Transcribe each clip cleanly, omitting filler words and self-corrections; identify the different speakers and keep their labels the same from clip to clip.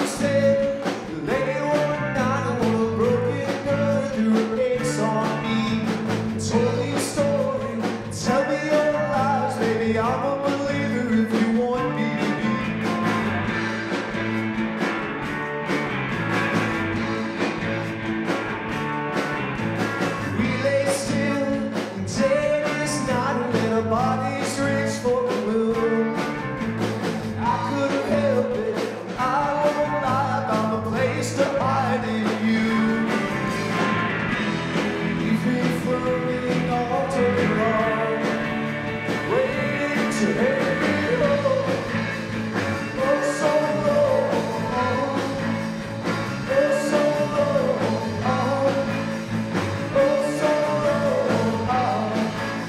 Speaker 1: Bodies reach for the moon. I couldn't help it. I won't lie, I found a place to hide in you. You've been floating all day long, waiting to hit me home. Oh, so long, oh, so long, oh, so long.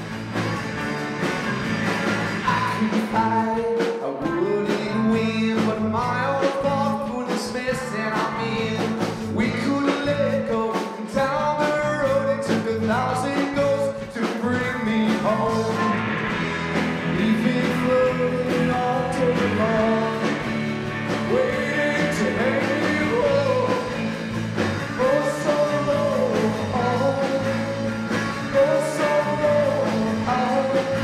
Speaker 1: I wouldn't win, but my own thought couldn't miss, and I mean, we couldn't let go. Down the road, it took 1,000 ghosts to bring me home. We've been floating all day long, waiting to hang you home. Oh, so long, oh, so long,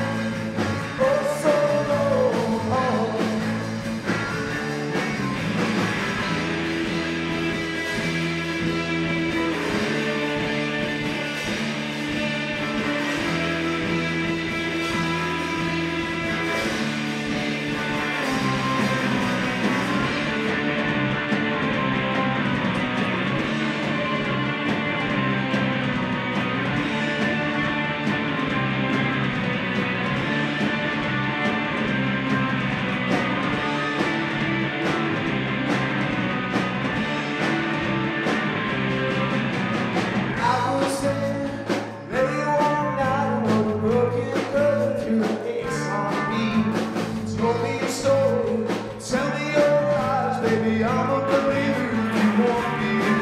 Speaker 1: I'm a believer if you want me to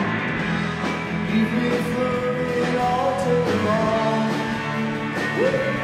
Speaker 1: be. You've been floating all day long.